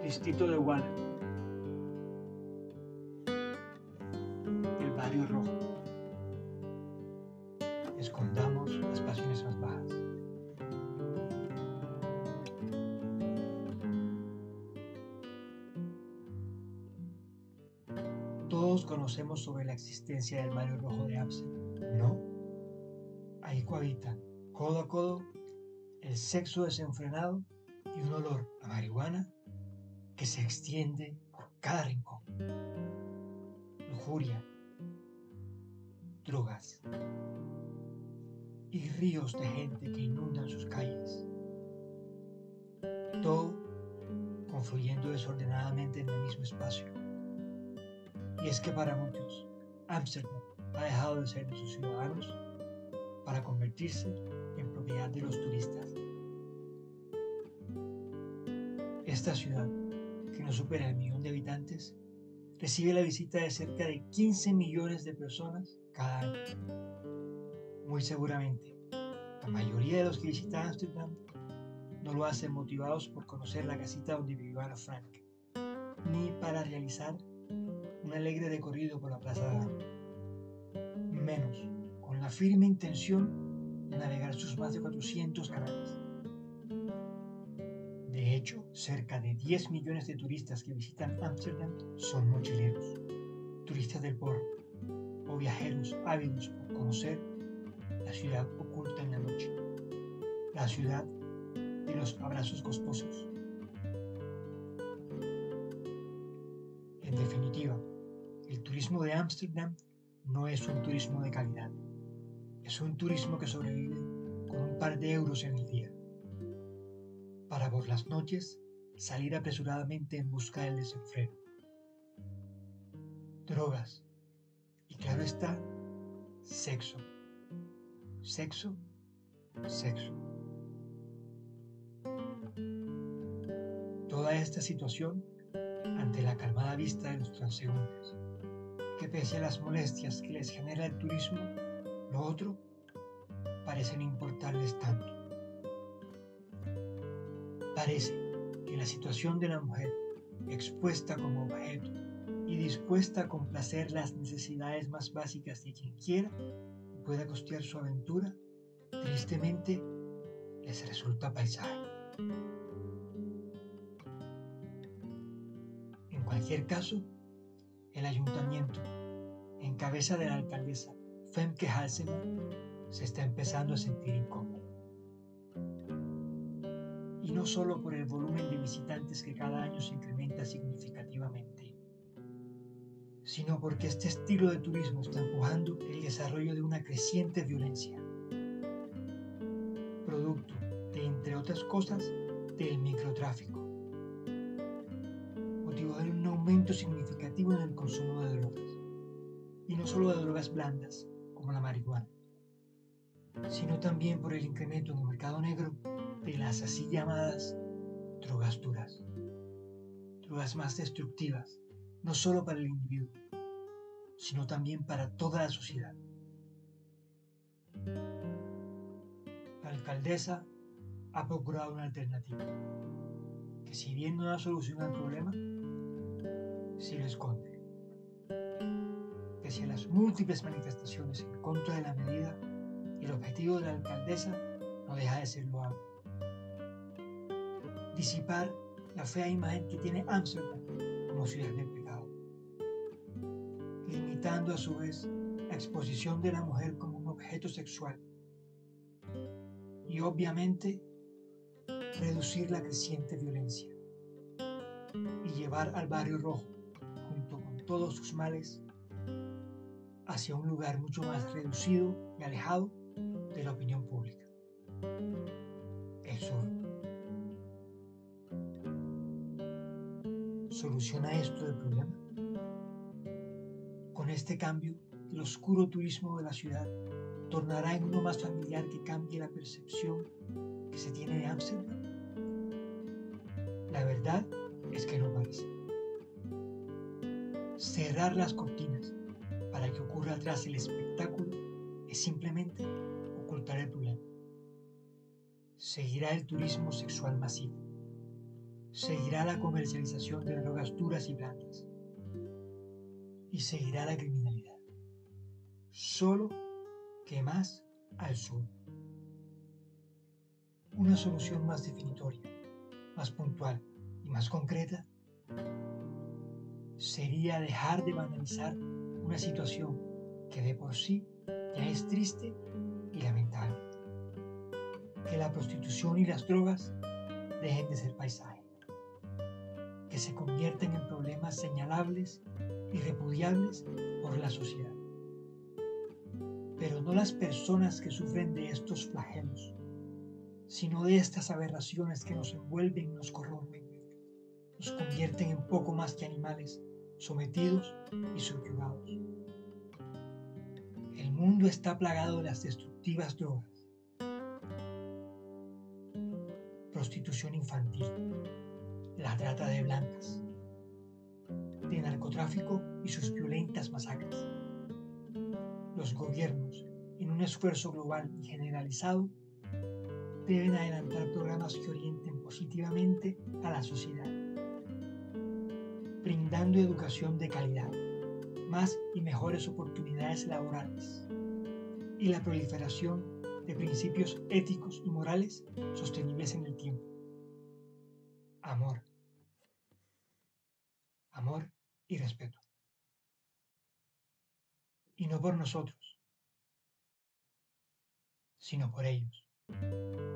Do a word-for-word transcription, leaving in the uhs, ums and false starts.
Distrito de Walla, el barrio rojo. Escondamos las pasiones más bajas. Todos conocemos sobre la existencia del barrio rojo de Ámsterdam, ¿no? Ahí cohabitan, codo a codo, el sexo desenfrenado y un olor a marihuana que se extiende por cada rincón. Lujuria, drogas y ríos de gente que inundan sus calles. Todo confluyendo desordenadamente en el mismo espacio. Y es que para muchos, Ámsterdam ha dejado de ser de sus ciudadanos para convertirse en propiedad de los turistas. Esta ciudad, que no supera el millón de habitantes, recibe la visita de cerca de quince millones de personas cada año. Muy seguramente, la mayoría de los que visitan Ámsterdam no lo hacen motivados por conocer la casita donde vivió Ana Frank, ni para realizar un alegre recorrido por la Plaza de Armas, menos con la firme intención de navegar sus más de cuatrocientos canales. De hecho, cerca de diez millones de turistas que visitan Ámsterdam son mochileros, turistas del porro o viajeros ávidos por conocer la ciudad oculta en la noche, la ciudad de los abrazos costosos. En definitiva, el turismo de Ámsterdam no es un turismo de calidad, es un turismo que sobrevive con un par de euros en el día, para por las noches salir apresuradamente en busca del desenfreno. Drogas y, claro está, sexo, sexo, sexo. Toda esta situación ante la calmada vista de los transeúntes, que pese a las molestias que les genera el turismo, lo otro parece no importarles tanto. Parece que la situación de la mujer, expuesta como objeto y dispuesta a complacer las necesidades más básicas de quien quiera y pueda costear su aventura, tristemente les resulta paisaje. En cualquier caso, el ayuntamiento, en cabeza de la alcaldesa Femke Halsema, se está empezando a sentir incómodo. Y no solo por el volumen de visitantes que cada año se incrementa significativamente, sino porque este estilo de turismo está empujando el desarrollo de una creciente violencia, producto de, entre otras cosas, del microtráfico, motivado en un aumento significativo en el consumo de drogas, y no solo de drogas blandas, como la marihuana, sino también por el incremento en el mercado negro de las así llamadas drogas duras, drogas más destructivas, no solo para el individuo, sino también para toda la sociedad. La alcaldesa ha procurado una alternativa, que si bien no da solución al problema, sí lo esconde. Pese a las múltiples manifestaciones en contra de la medida, el objetivo de la alcaldesa no deja de ser loable: disipar la fea imagen que tiene Ámsterdam como ciudad del pecado, limitando a su vez la exposición de la mujer como un objeto sexual y obviamente reducir la creciente violencia y llevar al barrio rojo, junto con todos sus males, hacia un lugar mucho más reducido y alejado de la opinión pública: el sur. ¿Soluciona esto el problema? Con este cambio, el oscuro turismo de la ciudad tornará en uno más familiar que cambie la percepción que se tiene de Ámsterdam. La verdad es que no parece. Cerrar las cortinas para que ocurra atrás el espectáculo es simplemente ocultar el problema. Seguirá el turismo sexual masivo. Seguirá la comercialización de drogas duras y blandas. Y seguirá la criminalidad. Solo que más al sur. Una solución más definitoria, más puntual y más concreta sería dejar de banalizar una situación que de por sí ya es triste y lamentable. Que la prostitución y las drogas dejen de ser paisaje. Que se convierten en problemas señalables y repudiables por la sociedad. Pero no las personas que sufren de estos flagelos, sino de estas aberraciones que nos envuelven y nos corrompen, nos convierten en poco más que animales sometidos y subyugados. El mundo está plagado de las destructivas drogas, prostitución infantil, la trata de blancas, de narcotráfico y sus violentas masacres. Los gobiernos, en un esfuerzo global y generalizado, deben adelantar programas que orienten positivamente a la sociedad, brindando educación de calidad, más y mejores oportunidades laborales y la proliferación de principios éticos y morales sostenibles en el tiempo. Amor, amor y respeto. Y no por nosotros, sino por ellos.